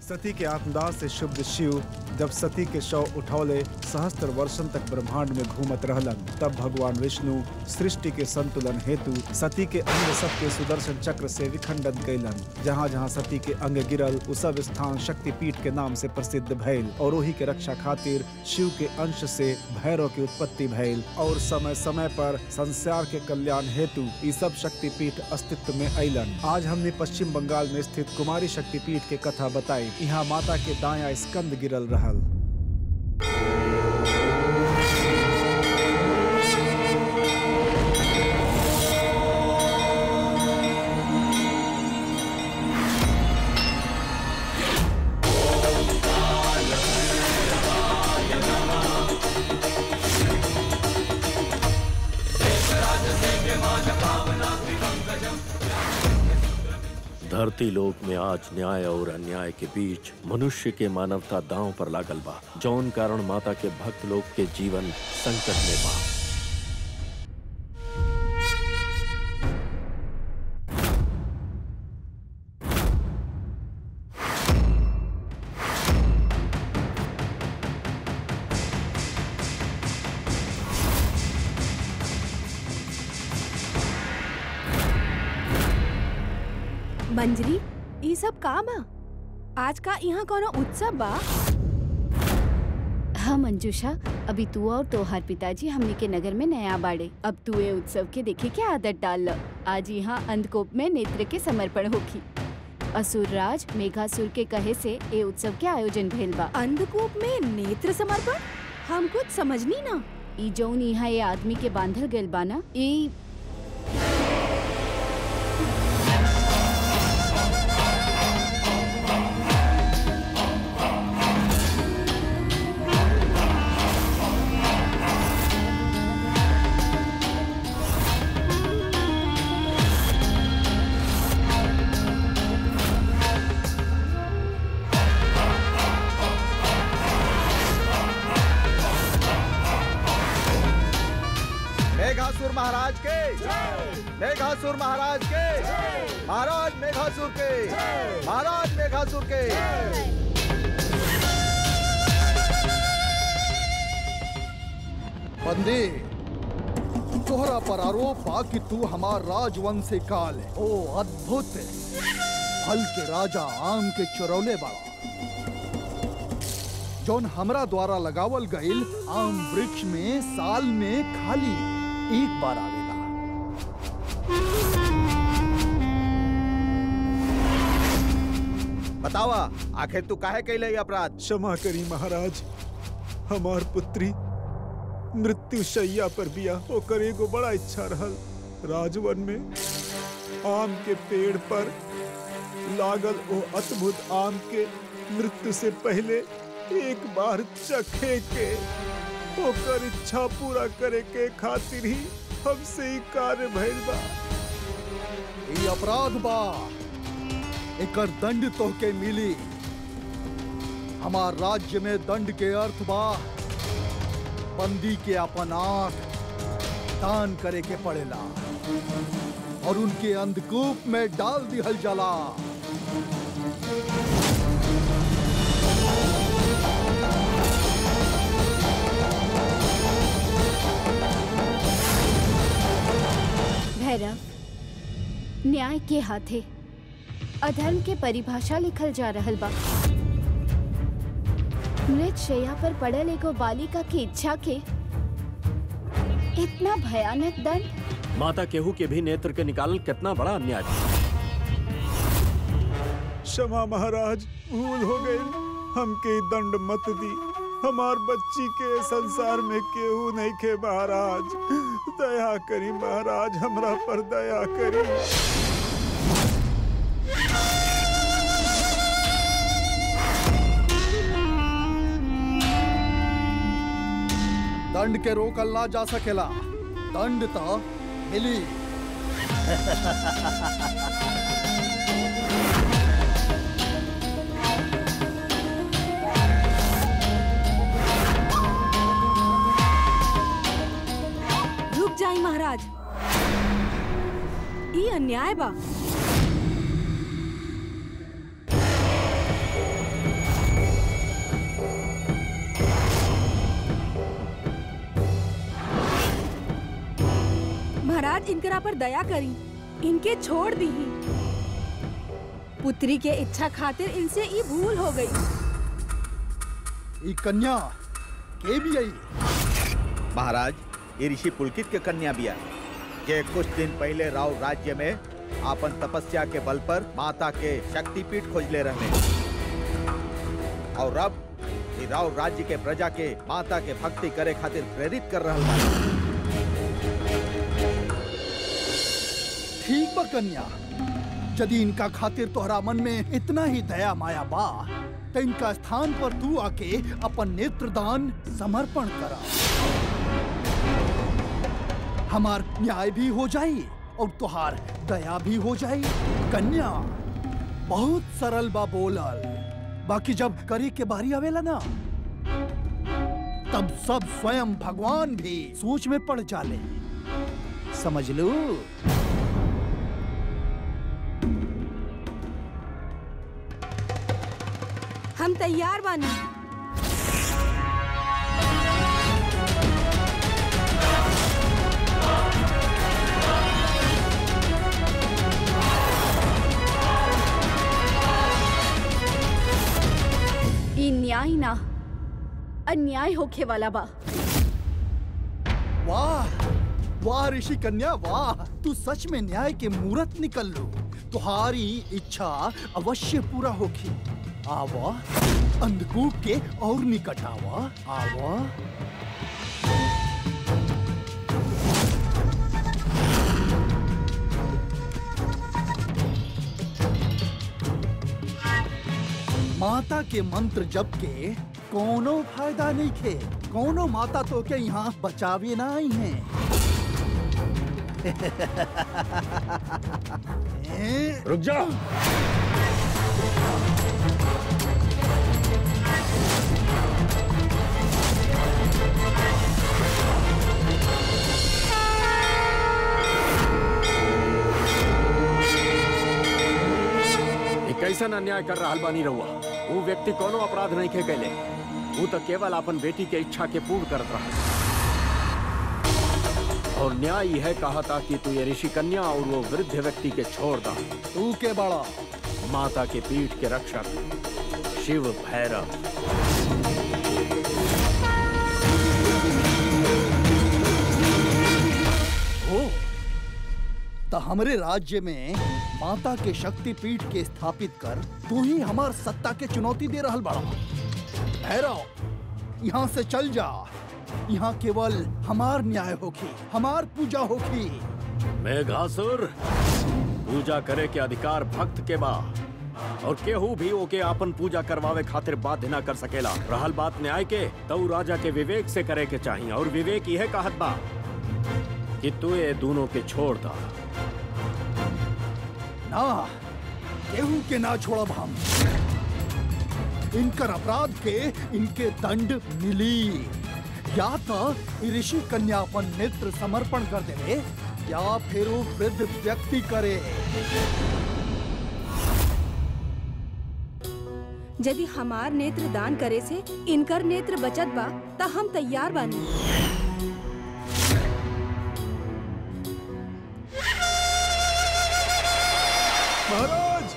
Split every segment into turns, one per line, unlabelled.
सती के आत्मदाह से शुद्ध शिव जब सती के शव उठौले सहस्त्र वर्षन तक ब्रह्मांड में घूमत रहलन, तब भगवान विष्णु सृष्टि के संतुलन हेतु सती के अंग सब के सुदर्शन चक्र से विखंडन कैलन। जहाँ जहाँ सती के अंग गिरल उ सब स्थान शक्ति पीठ के नाम से प्रसिद्ध भइल और वही के रक्षा खातिर शिव के अंश से भैरव की उत्पत्ति भइल और समय समय पर संसार के कल्याण हेतु ये सब शक्ति पीठ अस्तित्व में अइलन। आज हमने पश्चिम बंगाल में स्थित कुमारी शक्ति पीठ के कथा बताई। यहाँ माता के दाया स्कंद गिरल रहल।
धरती लोक में आज न्याय और अन्याय के बीच मनुष्य के मानवता दांव पर लागल बा, जौन कारण माता के भक्त लोग के जीवन संकट में बा।
मंजरी, ये सब का बा? आज का यहाँ कोनो उत्सव बा?
हाँ मंजूषा, अभी तू और तोहार पिताजी हमने के नगर में नया बाड़े। अब तू ये उत्सव के देखे क्या आदत डाल ल। आज यहाँ अंधकोप में नेत्र के समर्पण होगी। असुर राज मेघासुर के कहे से ये उत्सव के आयोजन भइल बा।
अंधकूप में नेत्र समर्पण? हम कुछ समझनी ना।
ई जौन यहाँ ये आदमी के बांधल गइल बा ना, ई
महाराज के मेघासुर महाराज के महाराज मेघासुर के महाराज मेघासुर के।
बंदे, तोहरा पर आरोप बा कि तू हमार राजवंश से काल है। ओ अद्भुत फल के राजा आम के चुरौले बाड़ा, जौन हमरा द्वारा लगावल गईल आम वृक्ष में साल में खाली एक बार आवेला।
बतावा आखिर तू काहे कैले ये अपराध?
क्षमा करी महाराज, हमार पुत्री मृत्यु शैया पर बिया ओकर एगो बड़ा इच्छा रहल। राजवन में आम के पेड़ पर लागल ओ अद्भुत आम के मृत्यु से पहले एक बार चखे के ओकर इच्छा पूरा करे के खातिर ही हमसे ही कार्य भइल बा।
ये अपराध बा, एकर दंड तोहके मिली। हमार राज्य में दंड के अर्थ बा बंदी के अपन आंख दान करे के पड़ेला और उनके अंधकूप में डाल दिहल जाला।
भैरव, न्याय के हाथे अधर्म के परिभाषा लिखल जा रहल बा। मृत शैया पर पड़ल एगो बालिका की इच्छा के इतना भयानक दंड।
माता केहू के भी नेत्र के निकालल कितना बड़ा अन्याय।
क्षमा महाराज, भूल हो गई, हमके दंड मत दी। हमार बच्ची के संसार में केहू नहीं के महाराज, दया करी महाराज, हमरा पर दया करी।
दंड के रोकल ना जा सकेला, दंड तो मिली।
रुक जाई महाराज, ये अन्याय बा। महाराज इनकरा पर दया करी, इनके छोड़ दी। पुत्री के इच्छा खातिर इनसे ये भूल हो गई।
ई कन्या के भी आई?
महाराज, ये ऋषि पुलकित के कन्या बिया के कुछ दिन पहले राव राज्य में आपन तपस्या के बल पर माता के शक्ति पीठ खोजले रहने और अब ये राव राज्य के प्रजा के माता के भक्ति करे खातिर प्रेरित कर रहल बा।
ठीक बा कन्या, यदि इनका खातिर तोहरा मन में इतना ही दया माया बा तो इनका स्थान पर तू आके अपन नेत्रदान समर्पण करा। हमार न्याय भी हो जाई और तुहार दया भी हो जाई। कन्या बहुत सरल बा बोलल, बाकी जब करे के बारी आवेला ना तब सब स्वयं भगवान भी सोच में पड़ जाले। समझ लो।
हम तैयार बानी।
ई न्याय ना अन्याय होखे वाला बा।
वाह वाह ऋषि कन्या वाह, तू सच में न्याय के मूरत निकल लो। तुम्हारी इच्छा अवश्य पूरा होगी। आवा अंधकूप के और निकट आवा। आवा माता के मंत्र जप के कोनो फायदा नहीं खे। कोनो माता तो के यहाँ बचावे ना आई हैं।
रुक जा। कैसा अन्याय कर रहा बानी रहुआ? वो व्यक्ति कोनो अपराध नहीं खे कैले, वो तो केवल अपन बेटी के इच्छा के पूर्ण करत रहा। और न्याय यह कहा था कि तू ये ऋषि कन्या और वो वृद्ध व्यक्ति के छोड़ दा।
तू के बड़ा
माता के पीठ के रक्षक शिव भैरव।
तो हमरे राज्य में माता के शक्ति पीठ के स्थापित कर तू ही हमार सत्ता के चुनौती दे रहल बड़ा। भैरव यहाँ से चल जा। यहाँ केवल हमार न्याय होगी, हमार पूजा होगी।
मेघासुर, पूजा करे के अधिकार भक्त के बा और केहू भी ओके आपन पूजा करवावे खातिर बाध्य ना कर सकेला। रहल बात न्याय के, तो राजा के विवेक से करे के चाहिए और विवेक यह कहत बा कि तू ये दोनों के छोड़ दा।
ना, केहू के ना छोड़ब हम। इनकर अपराध के इनके दंड मिली। या तो ऋषि कन्या अपन नेत्र समर्पण कर देवे या फिर वो वृद्ध व्यक्ति करे।
यदि हमार नेत्र दान करे से इनकर नेत्र बचत बा त हम तैयार बानी।
महाराज,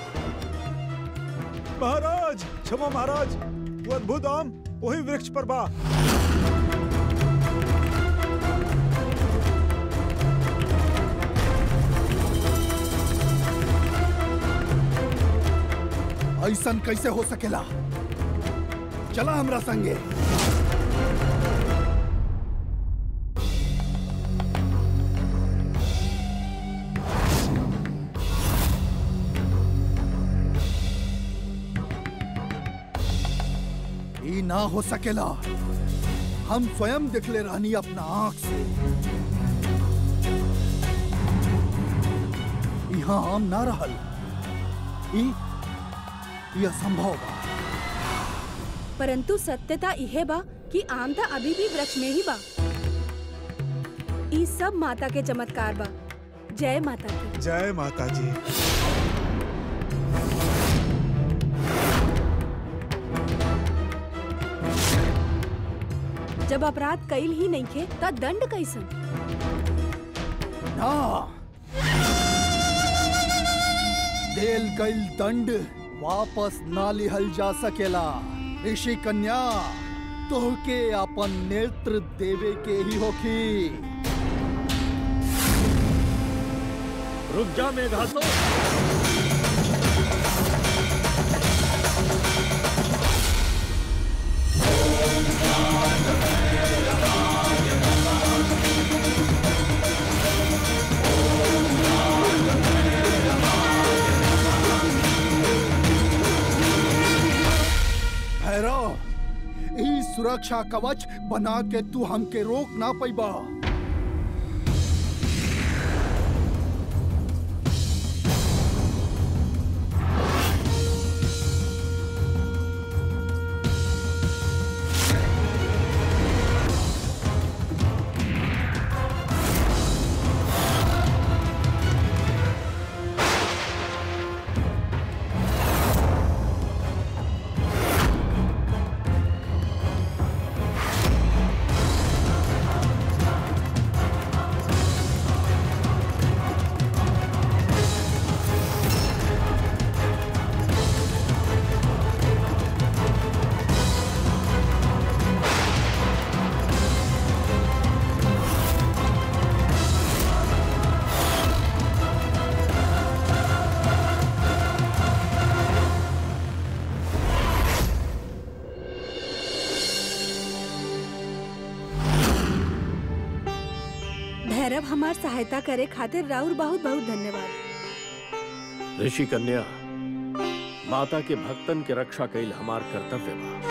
महाराज, क्षमा महाराज, वो अद्भुत आम वही वृक्ष पर बा।
ऐसन कैसे हो सकेला? चला हमरा संगे। ई ना हो सकेला। हम स्वयं देखले रहनी अपना आंख से। यहाँ आम ना रहल। यह संभव बा।
परंतु सत्यता इहे बा कि आमता अभी भी वृक्ष में ही बा। ई सब माता के चमत्कार बा। जय माता की।
जय माता जी।
जब अपराध कईल ही नहीं खे त दंड कैसन?
ना, देल गईल दंड वापस ना लिहल जा सकेला। ऋषि कन्या, तोहके अपन नेत्र देवे के ही होखी।
रुक जा मेघासुर।
भैरव, ई सुरक्षा कवच बना के तू हमके रोक ना पैबा।
भैरव, हमार सहायता करे खातिर राउर बहुत बहुत धन्यवाद।
ऋषि कन्या, माता के भक्तन के रक्षा कईल हमार कर्तव्य बा।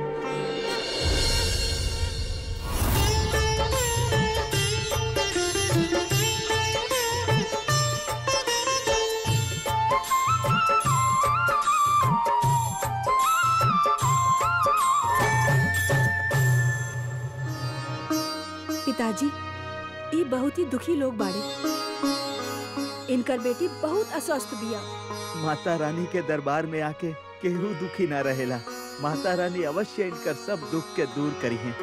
पिताजी, ये बहुत ही दुखी लोग बाड़े। इनकर बेटी बहुत अस्वस्थ बिया।
माता रानी के दरबार में आके केहू दुखी ना रहेला। माता रानी अवश्य इनकर सब दुख के दूर करी है।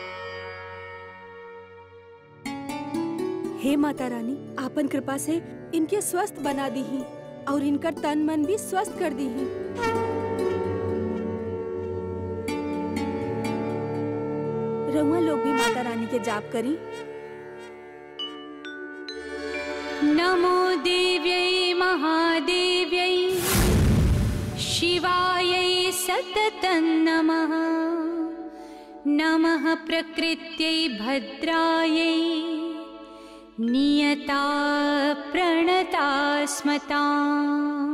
हे माता रानी, आपन कृपा से इनके स्वस्थ बना दी ही और इनकर तन मन भी स्वस्थ कर दी ही। रउआ लोग भी माता रानी के जाप करी।
नमो देव्यै महादेव्यै शिवायै सततं नमः। नमः प्रकृत्यै भद्रायै नियता प्रणता स्मताम्।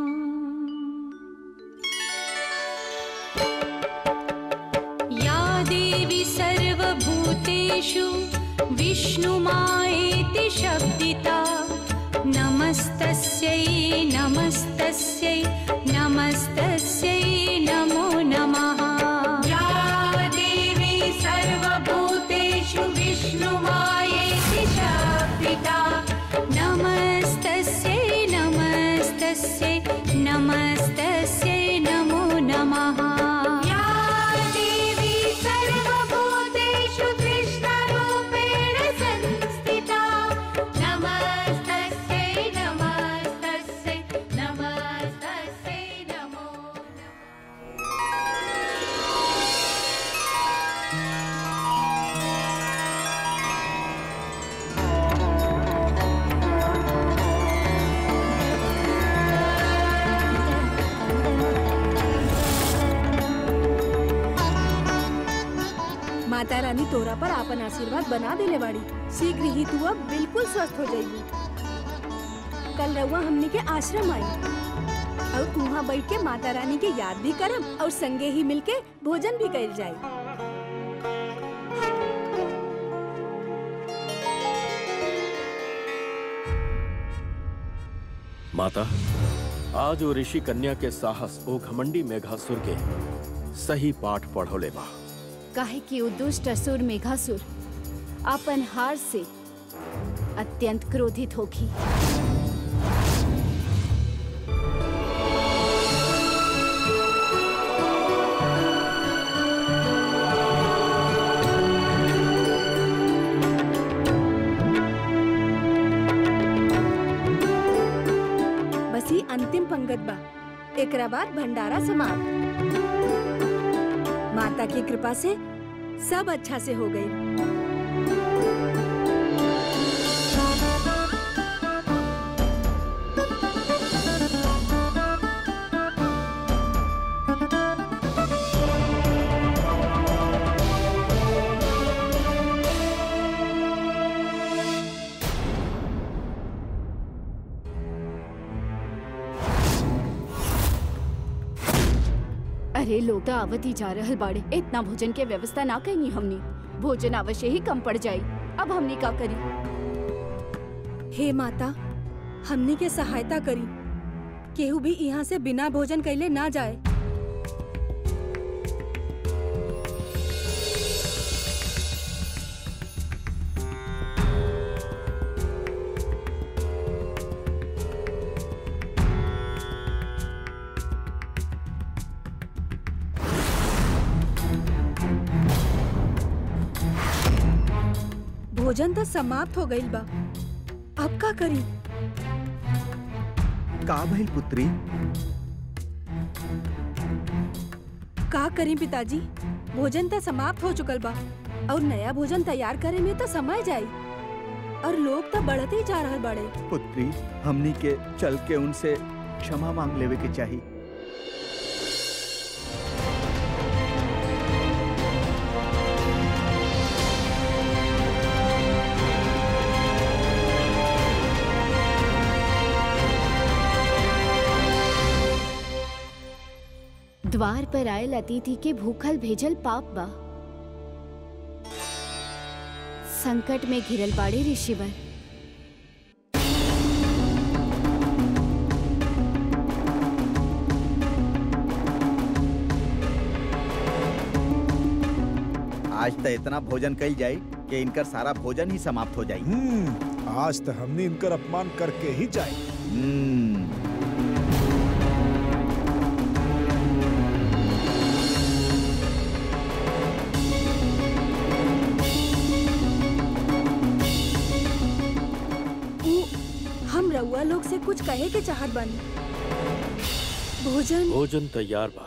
या देवी सर्वभूतेषु विष्णुमायेति शब्दिता। नमस्तस्यै नमस्तस्यै नमस्तस्यै नमो नमः। या देवी सर्वभूतेषु विष्णुमायेति शब्दिता। नमस्तस्यै नमस्तस्यै नमस्तस्यै नमो नमः। या देवी सर्वभूतेषु कृष्णरूपेण संस्थिता।
माता रानी तोरा पर आपन आशीर्वाद बना देले बाड़ी। शीघ्र ही तू अब बिल्कुल स्वस्थ हो जाएगी। कल रउआ हमनी के आश्रम आई और वहाँ बैठ के माता रानी के याद भी करम और संगे ही मिलके भोजन भी कर जाए।
माता, आज वो ऋषि कन्या के साहस ओ घमंडी मेघासुर के सही पाठ पढ़ोले बा।
काहे कि वो दुष्ट असुर मेघासुर अपन हार से अत्यंत क्रोधित होगी।
एकरा बाद भंडारा समाप्त। माता की कृपा से सब अच्छा से हो गई।
अरे लोग तो आवत ही जा रहल बाड़े, इतना भोजन के व्यवस्था ना कहीं हमनी। भोजन अवश्य ही कम पड़ जाई। अब हमनी का करी?
हे माता, हमनी के सहायता करी। केहू भी यहाँ से बिना भोजन कैले ना जाए। भोजन तो समाप्त हो गईल बा, अब का करी?
का भइल पुत्री?
का करी पिताजी? भोजन तो समाप्त हो चुकल बा और नया भोजन तैयार करे में तो समय जाई और लोग तो बढ़ते ही जा रहल बड़े।
पुत्री, हमनी के चल के उनसे क्षमा मांग लेवे के चाहिए।
द्वार पर आयल अतिथि के भूखल भेजल पाप बा। संकट में घिरल बाड़े ऋषिवर।
आज तो इतना भोजन कल जाए कि इनकर सारा भोजन ही समाप्त हो जाए।
आज तो हमने इनकर अपमान करके ही जाए।
हम रउआ लोग से कुछ कहे के चाहत बानी।
भोजन तैयार बा।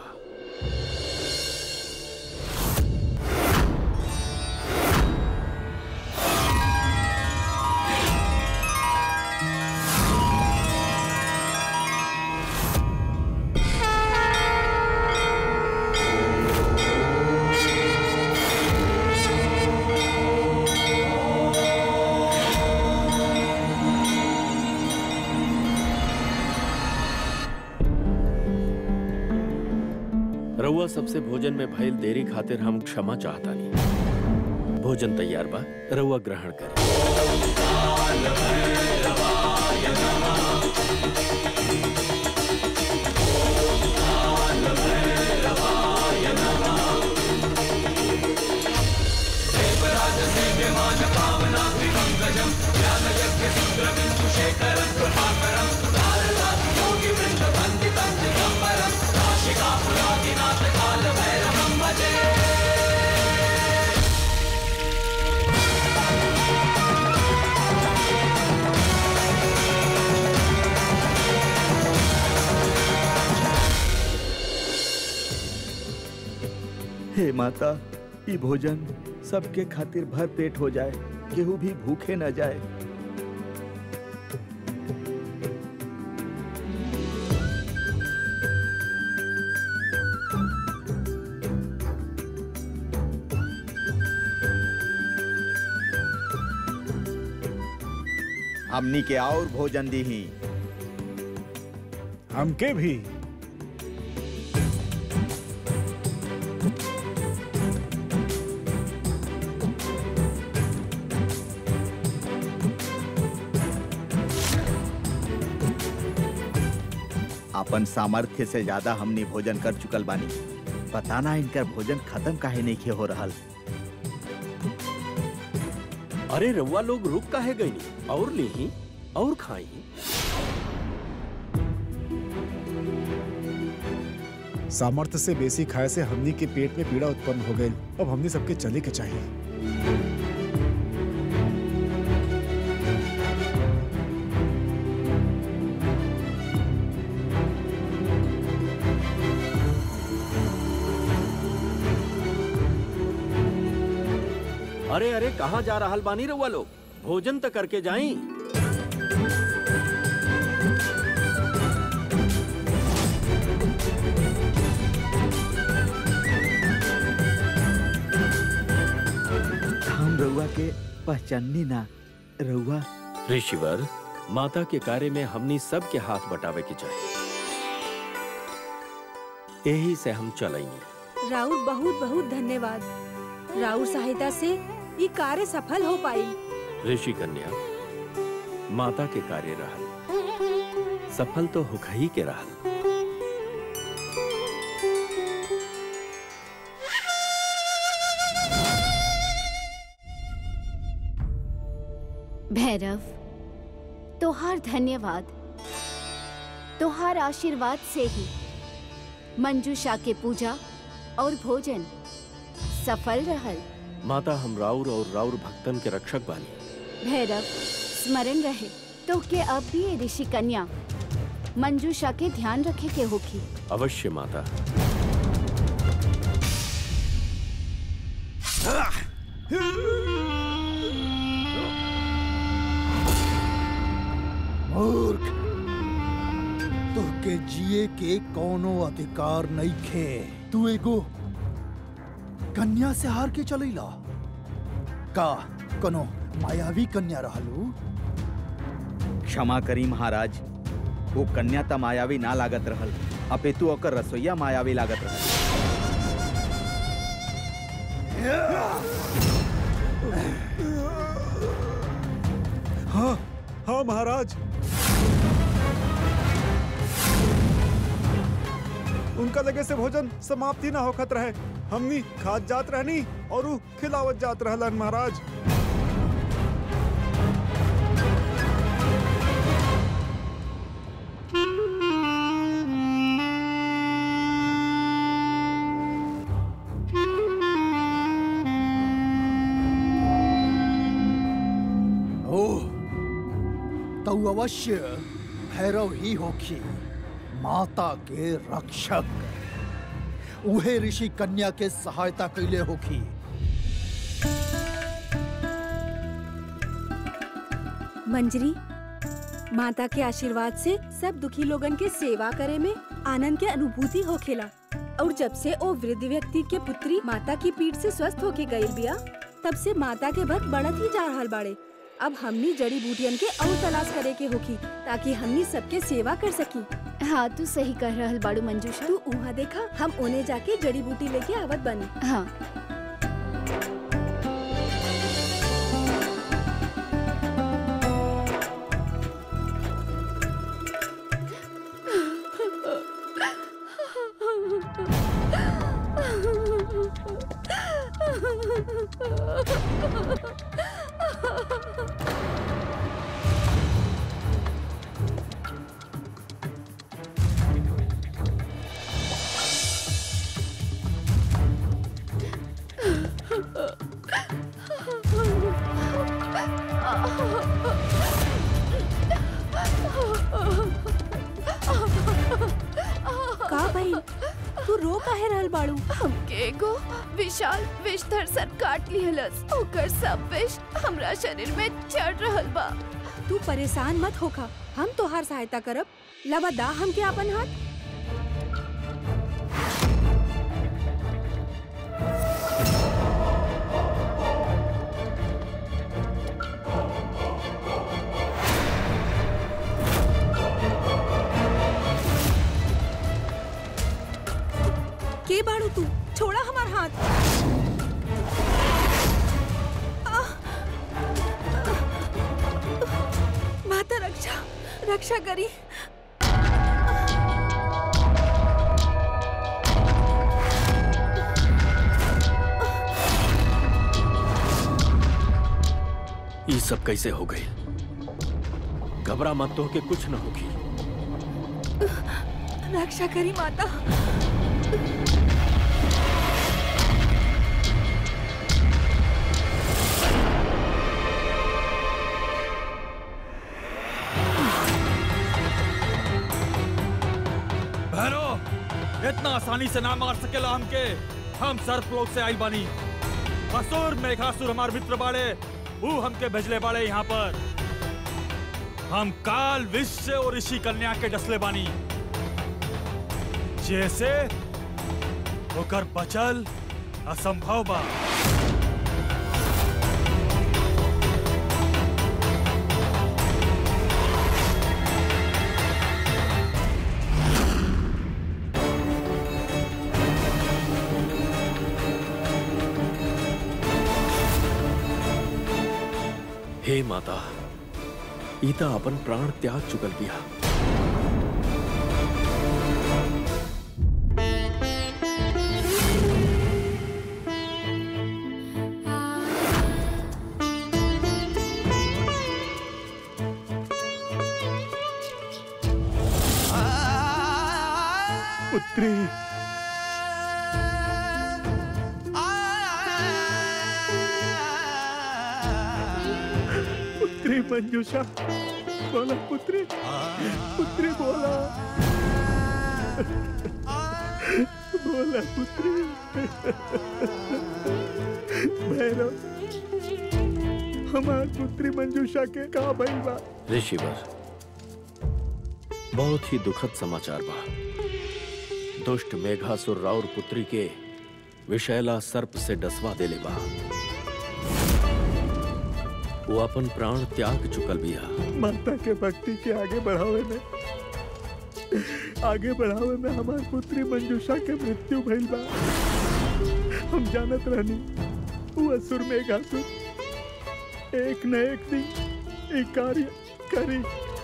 रउआ सबसे भोजन में भइल देरी खातिर हम क्षमा चाहतानी। भोजन तैयार बा, रउआ ग्रहण करें।
हे माता, ये भोजन सबके खातिर भर पेट हो जाए, केहू भी भूखे न जाए। हमनी के और भोजन दी ही।
हमके भी।
अपन सामर्थ्य से ज्यादा हमने भोजन कर चुकल बानी। पता ना इनकर भोजन खत्म काहे नहीं हो रहल।
अरे रउआ लोग रुक काहे गईनी? और लीही और खाई।
सामर्थ्य से बेसी खाए से हमनी के पेट में पीड़ा उत्पन्न हो गई। अब हमनी सबके चले के चाहिए।
अरे अरे कहाँ जा रहल बानी रउआ लोग? भोजन तो करके जाई।
हम रउआ के पहचाननी ना रउआ।
ऋषिवर, माता के कार्य में हमनी सब के हाथ बटावे के चाहिए, यही से हम चलेंगे।
राउर बहुत बहुत धन्यवाद। राउर सहायता से ये कार्य सफल हो पाई।
ऋषि कन्या, माता के कार्य रहल सफल तो होख ही के रहल।
भैरव, तोहार धन्यवाद। तोहार आशीर्वाद से ही मंजूषा के पूजा और भोजन सफल रहल।
माता, हम राउर और राउर भक्तन के रक्षक बानी।
भैरव, स्मरण रहे तो के अब भी ये ऋषि कन्या मंजूषा के ध्यान रखे के होखी।
अवश्य माता।
मूर्ख, तुहके जिए के कोनो अधिकार नहीं खे। तू एगो कन्या से हार के चलेला का? कोनो मायावी कन्या रहलू?
क्षमा करी महाराज, वो कन्या त मायावी ना लागत रहल, अपेतु ओकर रसोईया मायावी लागत रहल।
हाँ हाँ महाराज, उनका लगे से भोजन समाप्ति ना होखत रहे। हमनी खाद जात रहनी और उ खिलावत जात रहलन महाराज।
तो अवश्य भैरव ही होखी, माता के रक्षक। उहे ऋषि कन्या के सहायता कैले होखी।
मंजरी, माता के आशीर्वाद से सब दुखी लोगन के सेवा करे में आनंद के अनुभूति होखेला। और जब से ओ वृद्ध व्यक्ति के पुत्री माता की पीठ से स्वस्थ होके गई बिया, तब से माता के भक्त बढ़त ही जा रहल बाड़े। अब हमनी जड़ी बूटियन के और तलाश करे के होखी ताकि हमनी सबके सेवा कर सकी।
हाँ, तू सही कह रहल बाड़ू मंजूषा।
तू वहाँ देखा, हम उन्हें जाके जड़ी बूटी लेके आवत बनी।
हाँ।
का भाई, तू रो काहे रहल बाड़ू?
हमके एगो विशाल विषधर सर्प काट लिहलस। ओकर सब विष हमरा शरीर में चढ़ रहल बा।
तू परेशान मत होखा, हम तोहार सहायता करब। लवा दा हमके अपन हाथ। के बाड़ू तू? छोड़ा हमार हाथ। माता रक्षा करी।
ये सब कैसे हो गई? घबरा मत, तो के कुछ न होगी।
रक्षा करी माता।
भैरव, इतना आसानी से ना मार सकेला हमके। हम सर्प लोक से आई बानी। असुर मेघासुर हमार मित्र बाड़े, वो हमके भेजले बाड़े यहाँ पर। हम काल विश्व और ऋषि कन्या के डसले बानी, जैसे होकर बचल असंभव बा।
हे माता, ईता अपन प्राण त्याग चुकल बिया।
पुत्री, पुत्री मंजूषा, बोला पुत्री, पुत्री बोला, बोला पुत्री। भैरव, हमार पुत्री मंजूषा के का भइल बा?
ऋषिवर, बहुत ही दुखद समाचार बा। दुष्ट मेघासुर राउर पुत्री के विषैला सर्प से डसवा देले बा। वो अपन प्राण त्याग चुकल बिया।
माता के भक्ति के आगे बढ़ावे में हमार पुत्री मंजूषा के मृत्यु भइल बा। हम जानत रहनी वो असुर मेघासुर एक न एक दिन एक कार्य करी।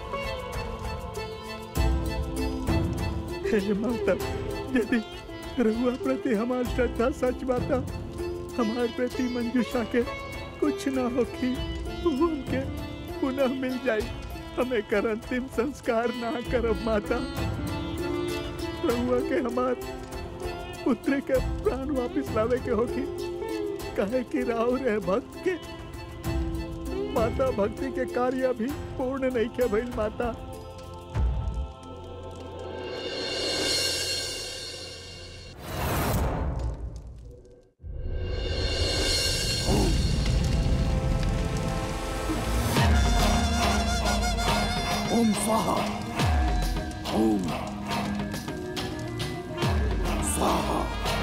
हे माता, यदि रहुआ प्रति हमार श्रद्धा सच बाता, हमार प्रति मंजूषा के कुछ ना होखी, हमके पुनः मिल जाई। हमें कर अंतिम संस्कार ना करब माता। रहुआ के हमार पुत्र के प्राण वापिस लावे के होखी, कहे कि राव रहे भक्त के। माता, भक्ति के कार्य भी पूर्ण नहीं के भइल माता।
ओम स्वाहा, ओम स्वाहा।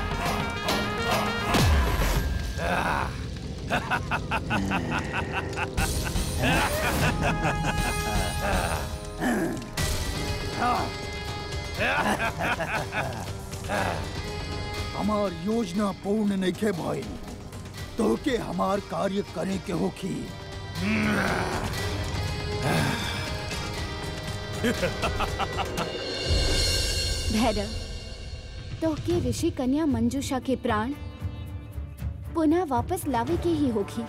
हमार योजना पूर्ण नहीं के भइल, तो के हमार कार्य करे के होखी।
भैरव, तो के ऋषि कन्या मंजूषा के प्राण पुनः वापस लावे के ही होगी।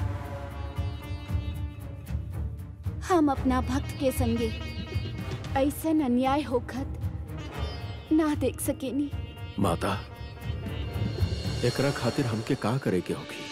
हम अपना भक्त के संगे ऐसन अन्याय होखत ना देख सकेनी।
माता, एकरा खातिर हमके का करे के होगी?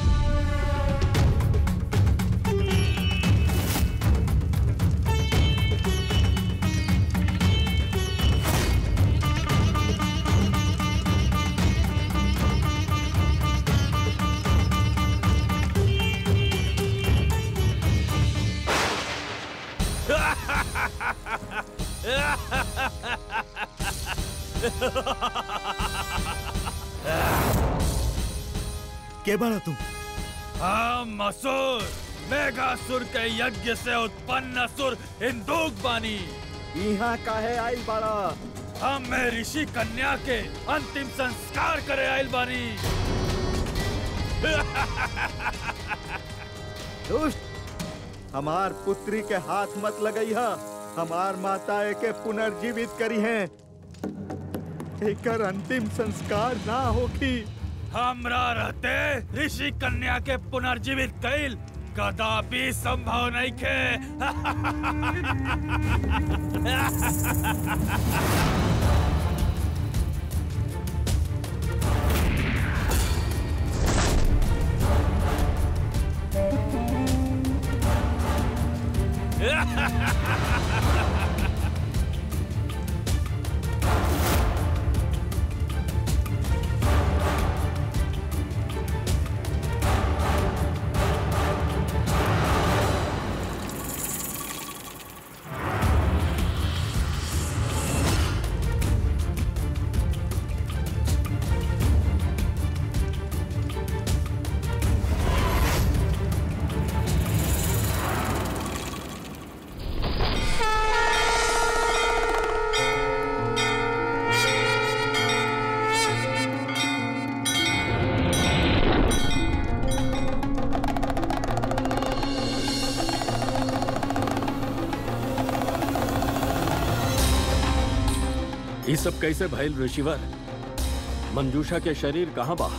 के बारा तुम?
हम असुर मेघासुर के यज्ञ से उत्पन्न असुर हिंदुक बानी।
यहाँ काहे आइल बारा?
हम में ऋषि कन्या के अंतिम संस्कार करे आइल बानी।
दुष्ट, हमार पुत्री के हाथ मत लगई है। हमार माता के पुनर्जीवित करी है। एकर अंतिम संस्कार ना होगी।
हमरा रहते ऋषि कन्या के पुनर्जीवित कईल कदापि संभव नहीं खे।
ये सब कैसे भइल ऋषिवर? मंजूषा के शरीर कहाँ बा?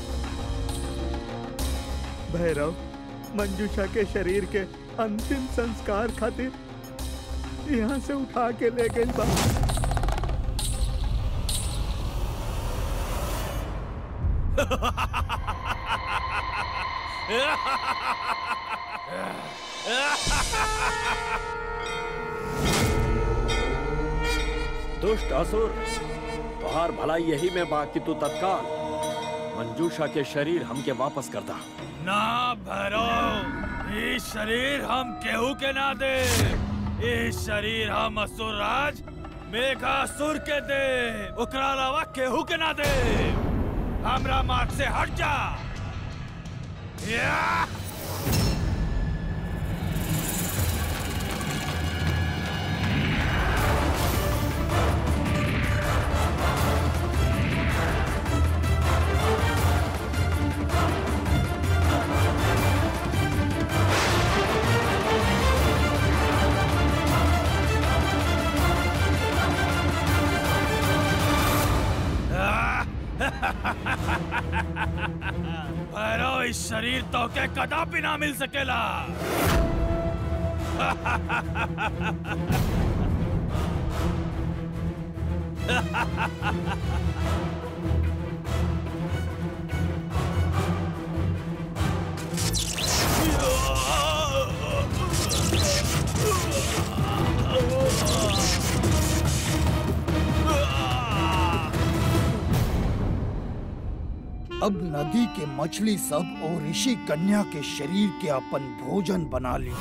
भैरव मंजूषा के शरीर के अंतिम संस्कार खातिर यहाँ से उठा के ले गई बा।
दुष्ट असुर, तुहार भलाई यही में बा कि तू तत्काल मंजूषा के शरीर हमके वापस कर दा।
ना भैरव, ये शरीर हम केहू के ना दे। ये शरीर हम असुर राज मेघासुर के दे, ओकरा अलावा केहू के ना दे। हमरा मार्ग से हट जा। या! भैरव, इस शरीर तो के कदापि ना मिल सकेला।
अब नदी के मछली सब और ऋषि कन्या के शरीर के अपन भोजन बना ली।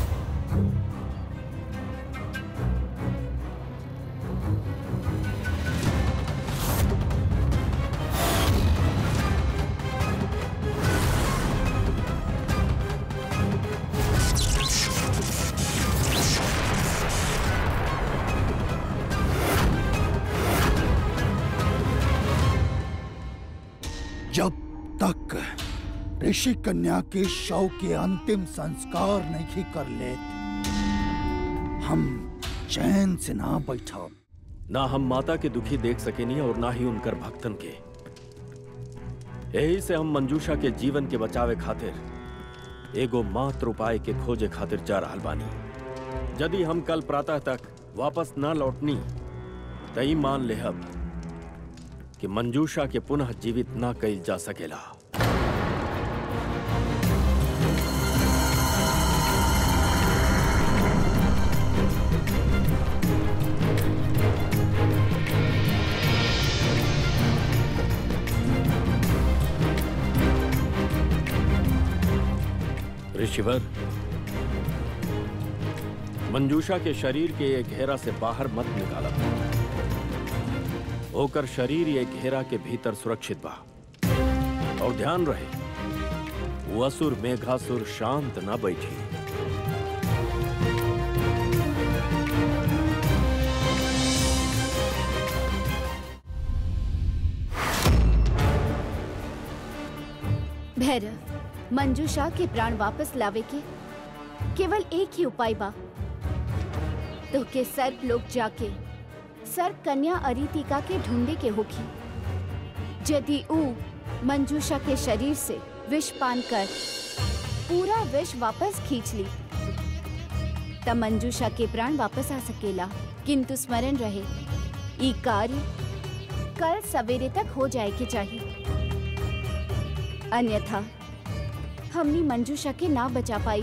जब तक ऋषि कन्या के शव के अंतिम संस्कार नहीं कर लेते, हम चैन से ना बैठा।
ना हम माता के दुखी देख सकेनी और ना ही उनकर भक्तन के। यही से हम मंजूषा के जीवन के बचावे खातिर एगो मात्र उपाय के खोजे खातिर जा रहल बानी। यदि हम कल प्रातः तक वापस ना लौटनी तई मान लेहब कि मंजूषा के पुनः जीवित ना कइल जा सकेला। ऋषिवर, मंजूषा के शरीर के एक घेरा से बाहर मत निकाला। होकर शरीर ये घेरा के भीतर सुरक्षित बा। और ध्यान रहे, वो असुर मेघासुर शांत न बैठी।
भैरव, मंजूषा के प्राण वापस लावे के केवल एक ही उपाय बा। तो के सर्प लोग जाके सर्प कन्या अरितिका के ढूंढे के होगी। यदि ऊ मंजूषा के शरीर से विष पान कर पूरा विष वापस खींच ली तब मंजूषा के प्राण वापस आ सकेला। किंतु स्मरण रहे, ई कार्य कल सवेरे तक हो जाए के चाहिए, अन्यथा हमनी मंजूषा के ना बचा पाई।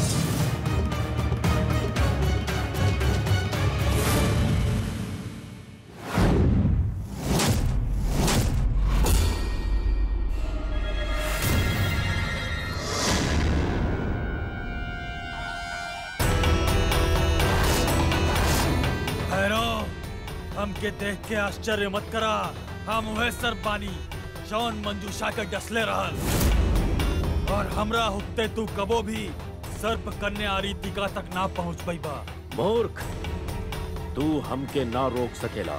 हमके देख के आश्चर्य मत करा। हम वह सर्प बानी जौन मंजूषा के डसले रहल, और हमरा हुक्ते तू कबो भी सर्प कन्या अरितिका तक ना पहुँच पाइबा।
मूर्ख, तू हमके ना रोक सकेला।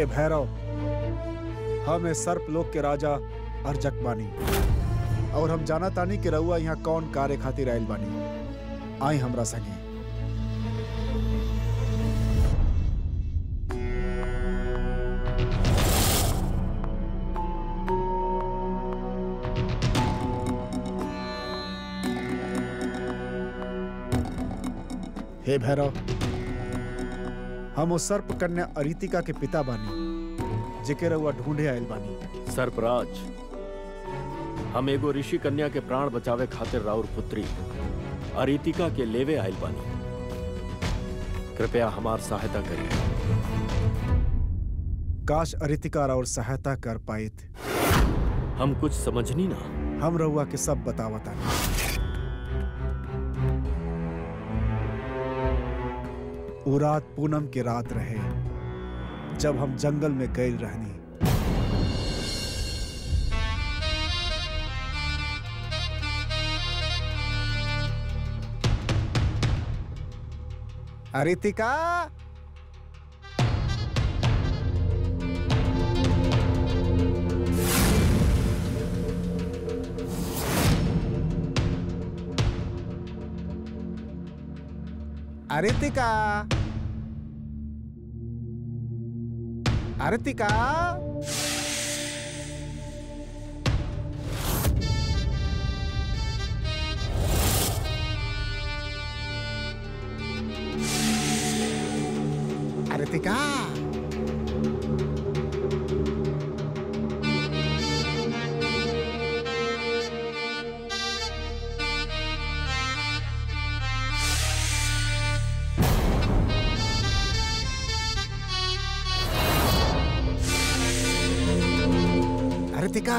भैरव, हम ए सर्प लोक के राजा अर्जक बानी और हम जाना तानी कि रउआ यहाँ कौन कार्य खातिर आयल बानी। आई हमरा संगे। हे भैरव, हम उस सर्प कन्या अरितिका के पिता बानी जेके रउआ ढूंढे आयल बानी।
सर्पराज, हम एगो ऋषि कन्या के प्राण बचावे खातिर राउर पुत्री अरितिका के लेवे आयल बानी। कृपया हमार सहायता करिए।
काश अरितिका राउर सहायता कर पाइत।
हम कुछ समझनी ना।
हम रउआ के सब बतावता। वो रात पूनम के रात रहे जब हम जंगल में गए रहनी। अरितिका, अरितिका, अरितिका, अरितिका, अरितिका,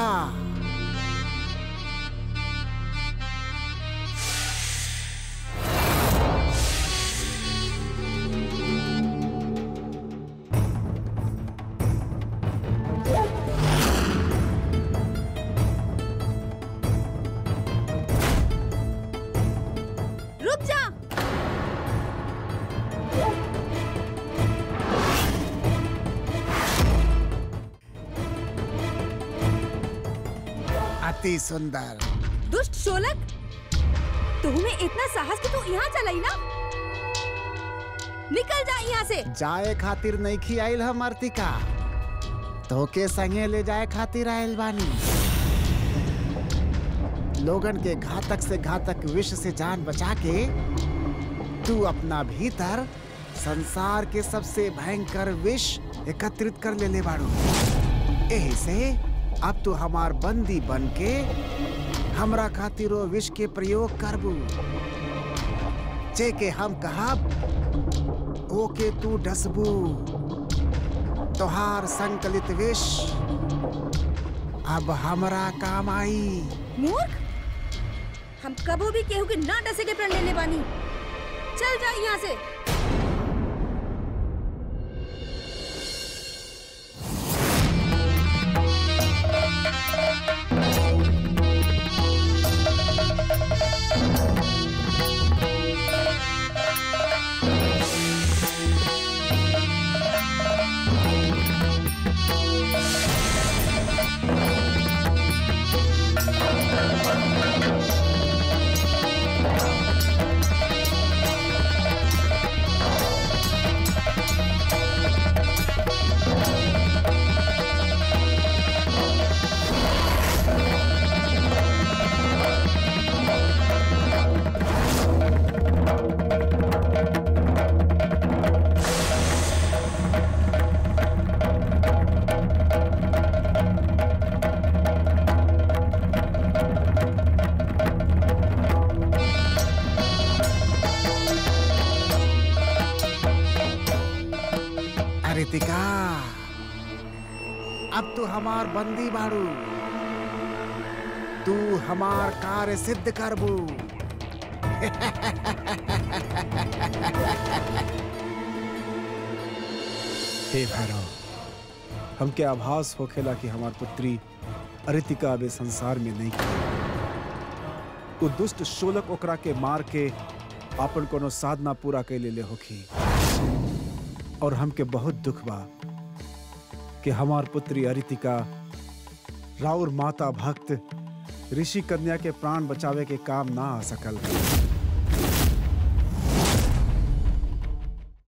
रुक जा।
अति सुंदर।
दुष्ट शोलक, तुम्हें इतना साहस कि तू यहाँ चलाई ना? निकल जा यहाँ से।
जाए खातिर नहीं खी आयल हम अरितिका, तो के संगे ले जाए खातिर आयल बानी। लोगन के घातक से घातक विष से जान बचा के तू अपना भीतर संसार के सबसे भयंकर विष एकत्रित कर ले बाड़ू। एही से अब तू हमार बंदी बन के हमरा खातिर वो विष के प्रयोग करबू। जे के हम कहब ओके तू डसबू। तोहार संकलित विष अब हमरा काम आई।
मूर्ख, हम कबो भी केहू के ना डसे के प्रण लेले बानी। चल जा यहाँ से।
अरितिका, अब तू हमार बंदी बाड़ू। तू हमार कार्य सिद्ध करबू। हे भैरव, हमके आभास होखेला कि हमार पुत्री अरितिका अबे संसार में नहीं की। वो दुष्ट शोलक ओकरा के मार के अपन कोनो साधना पूरा कर ले होखी। और हमके बहुत दुख बा कि हमार पुत्री अरितिका राउर माता भक्त ऋषि कन्या के प्राण बचावे के काम ना आ सकल।